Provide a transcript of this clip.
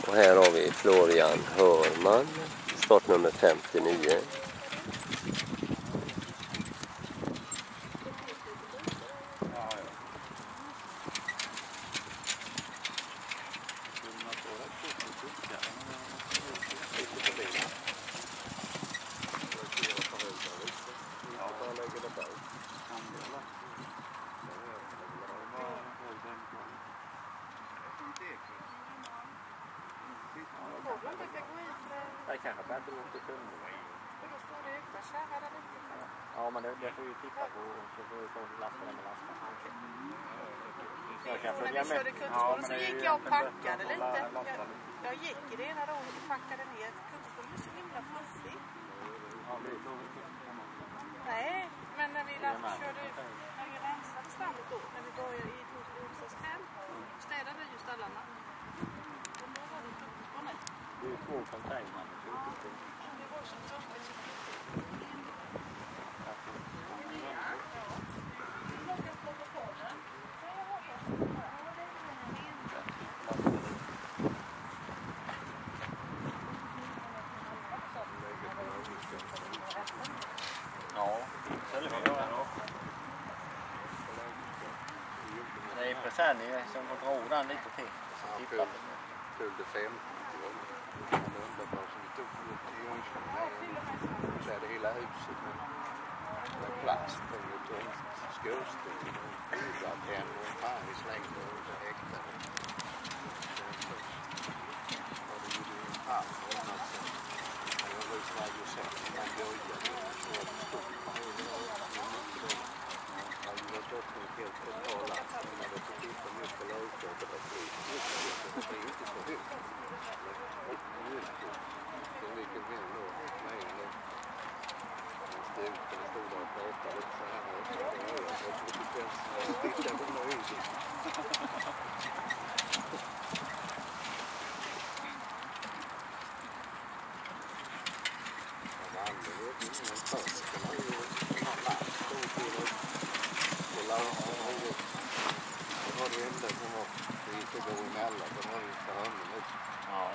Och här har vi Florian Hörman, startnummer 59. Det kanske bara beror på kunden. Då står det utan kärra eller inte? Ja, men det får ju titta på så får vi få lasta den med lasta. Jag kan följa med. Ja, så gick jag och packade lite. Jag gick i det ena då och packade ner. Kungsholmen är så himla fluffig. Nej, men när vi körde ut, när vi rensade stallet då, när vi började i torsdags kväll, städade ju stallarna. Och då var det fluffigt på mig. Det är ju 2 container. Det var så fluffigt så ja, så det får göra. Det är precis som får dra den lite till. Han fyllde 50. Han undrar bara som vi tog upp till Jönköping. Så är det hela huset med plast och tomt skorsten. Huvudtänder och en fan i slängde och häktade. Och det gjorde en fall och annat sen. Jag lyssnade ju sen när man började så var det stort. Jag hade varit upp med ett helt totalast. Men när det tog titta mycket på lagkåpet att det är inte så högt. Det är mycket mer då. Nej, nu. Styrken stod där och pratade lite så här. Jag tittade på mig ut. Ja.